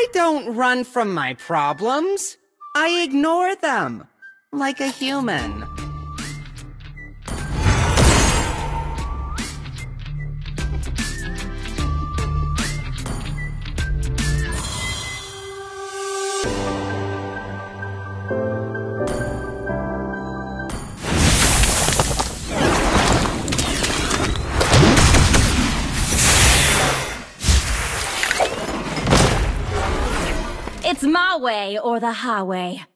I don't run from my problems. I ignore them, like a human. It's my way or the highway.